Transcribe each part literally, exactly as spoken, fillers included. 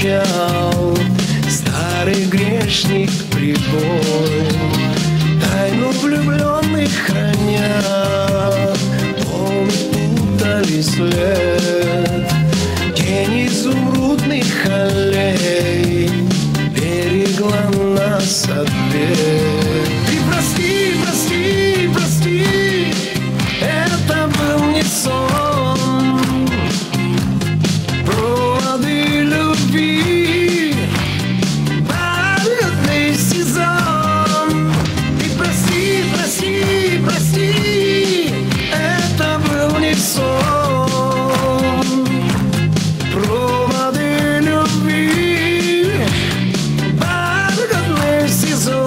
молчал, старый грешник прибой, тайну влюбленных храня, волны путали след, тень изумрудных аллей берегла нас от бед. Ты прости, прости, прости, это был не сон, проводы любви, бархатный сезон. Ты прости, прости, прости, это был не сон, проводы любви, бархатный сезон.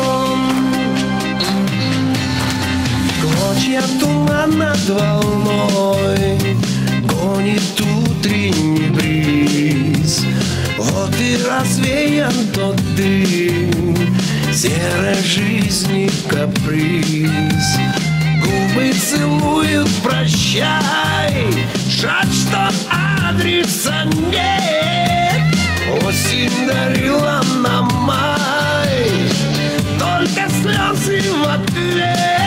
Клочья тумана над волной гонит утренний бриз, вот и развеян тот дым серой жизни каприз. Губы целуют прощай, жаль, что адреса нет. Осень дарила нам май, только слезы в ответ.